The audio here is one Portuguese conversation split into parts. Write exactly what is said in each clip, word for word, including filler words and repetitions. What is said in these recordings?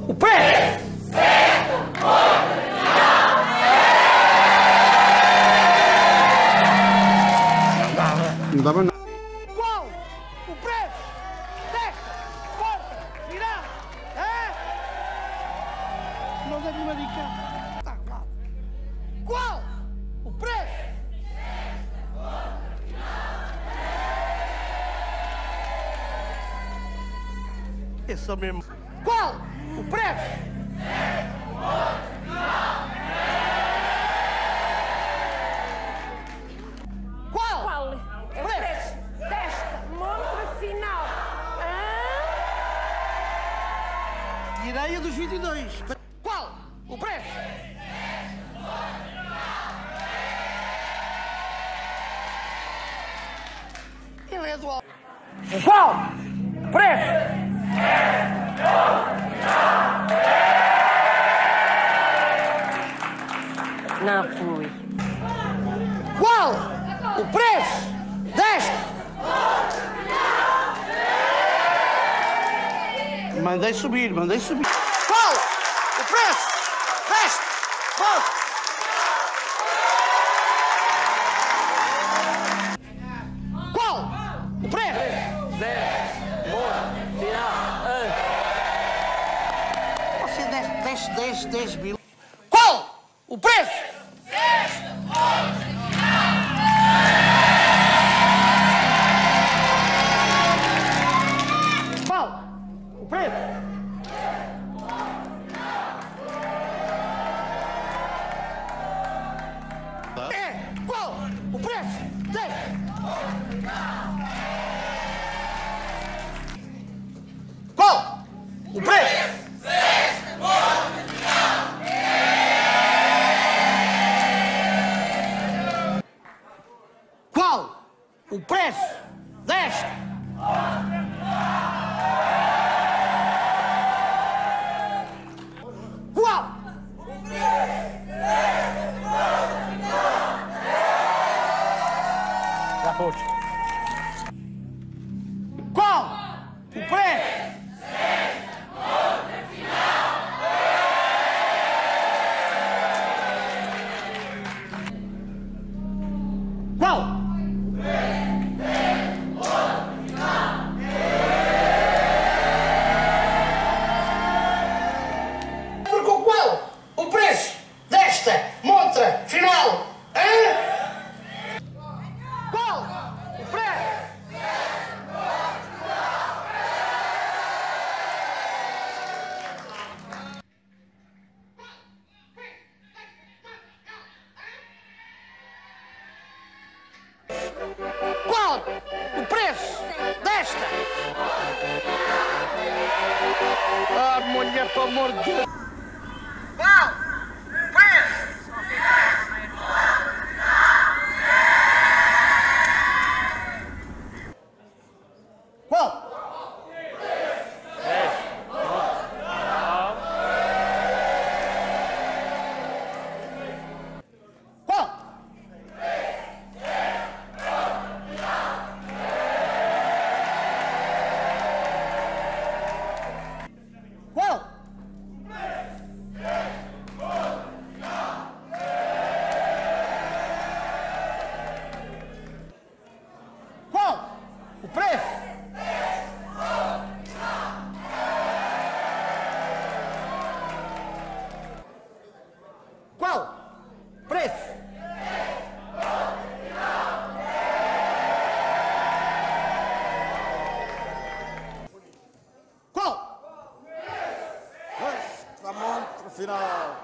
O preço! Não dava nada. Qual o preço desta porta final? É? Não deve uma dica. Está claro. Qual o preço? Esse é o mesmo. Qual o preço? Qual? Qual é o preço desta montra final? Hã? Direia dos vinte e dois. Qual o preço? Ele é do alto. Qual o preço? Não fui. Qual o preço desta? Mandei subir, mandei subir. Qual o preço desta? Qual? Qual o preço? Você desce, desce, desce mil. Qual o preço? Qual o preço? É, qual o preço? Dez. Qual o preço? Qual o preço desta? Qual? Já foste. Qual o preço? Qual? Pergunto qual o preço desta montra final? Hã? Qual o preço? Qual o preço desta? Ah, mulher, pelo amor de Deus! Qual o preço? Qual? Qual? Qual? Qual o preço? Qual o preço? Qual? A montra final.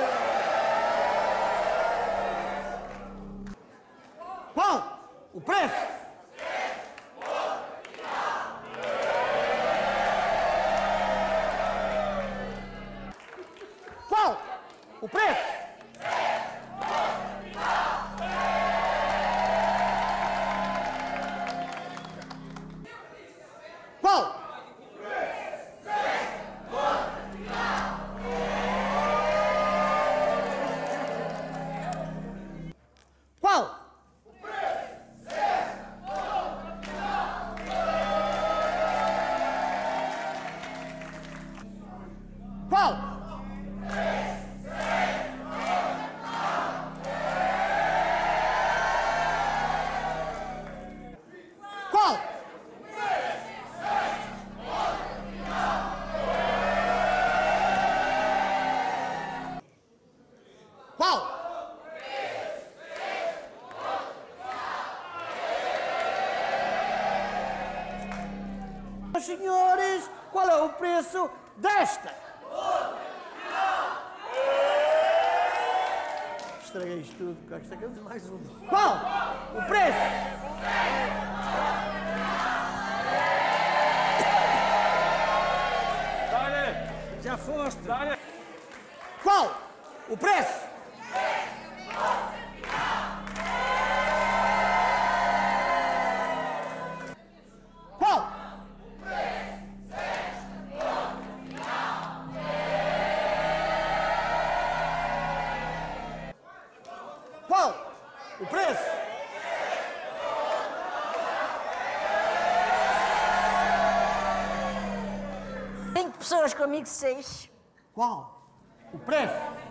Qual o preço? Qual o preço? Qual? Qual? Qual? Qual? Qual? Senhores, qual é o preço desta? Estraguei isto tudo, porque isto é mais um. Qual? O preço? Dale! Já foste. Dale! Qual? O preço? Qual? Qual? O preço? Cinco pessoas comigo, seis. Qual? O preço?